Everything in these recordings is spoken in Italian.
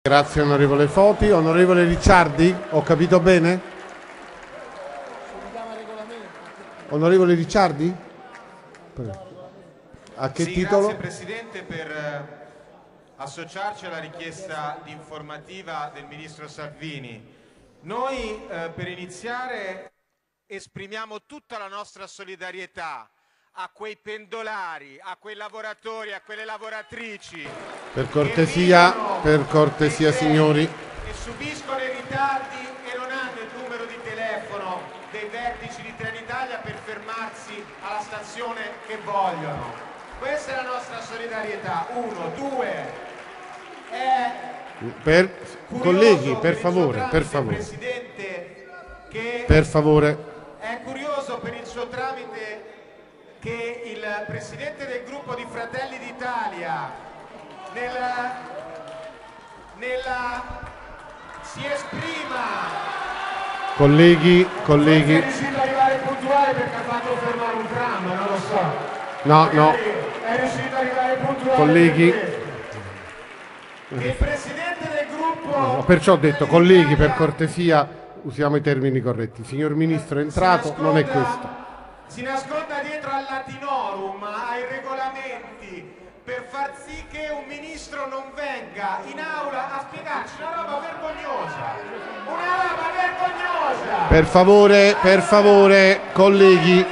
Grazie onorevole Foti. Onorevole Ricciardi, ho capito bene? Onorevole Ricciardi? A che titolo? Grazie Presidente per associarci alla richiesta di informativa del Ministro Salvini. Noi per iniziare esprimiamo tutta la nostra solidarietà a quei pendolari, a quei lavoratori, a quelle lavoratrici per cortesia signori, che subiscono i ritardi e non hanno il numero di telefono dei vertici di Trenitalia per fermarsi alla stazione che vogliono. Questa è la nostra solidarietà. Uno, due. Colleghi, per favore, Presidente, che per favore. È curioso per il suo tramite che il Presidente del gruppo di Fratelli d'Italia si esprima. Colleghi. È riuscito ad arrivare puntuale perché ha fatto fermare un tram, non lo so. No. È riuscito ad arrivare puntuale. Colleghi. Che il Presidente del gruppo. Perciò ho detto, colleghi, per cortesia usiamo i termini corretti. Signor Ministro è entrato, non è questo. Si nasconda dietro al latinorum, ai regolamenti, per far sì che un ministro non venga in aula a spiegarci una roba vergognosa. Una roba vergognosa! Per favore, colleghi.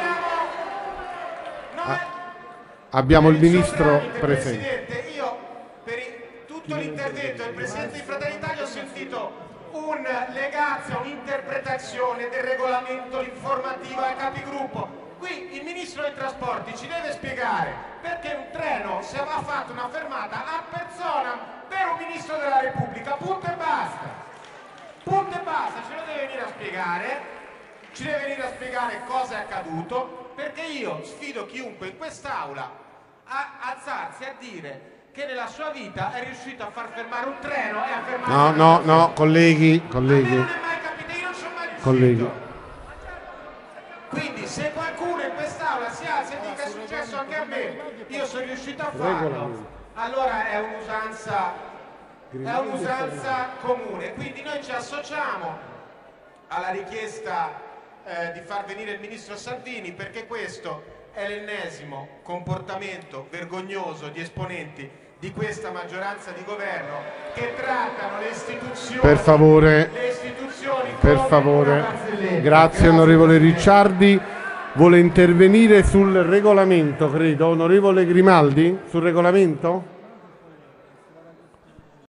Abbiamo il Ministro presente. Presidente, io per tutto l'intervento del Presidente di Fratelli d'Italia ho sentito un legazio, un'interpretazione del regolamento informativo ai capigruppo. Qui il Ministro dei Trasporti ci deve spiegare perché un treno si è fatto una fermata a persona per un Ministro della Repubblica, punto e basta. Punto e basta, ce lo deve venire a spiegare, ci deve venire a spiegare cosa è accaduto, perché io sfido chiunque in quest'aula a alzarsi a dire che nella sua vita è riuscito a far fermare un treno e a fermare... No, colleghi. A me non è mai capito, io non sono mai riuscito. Colleghi. Quindi se qualcuno in quest'aula si alza e dica è successo anche a me, io sono riuscito a farlo, allora è un'usanza comune. Quindi noi ci associamo alla richiesta di far venire il Ministro Salvini, perché questo è l'ennesimo comportamento vergognoso di esponenti di questa maggioranza di governo che trattano le istituzioni. Per favore. Grazie onorevole Ricciardi. Vuole intervenire sul regolamento, credo. Onorevole Grimaldi, sul regolamento?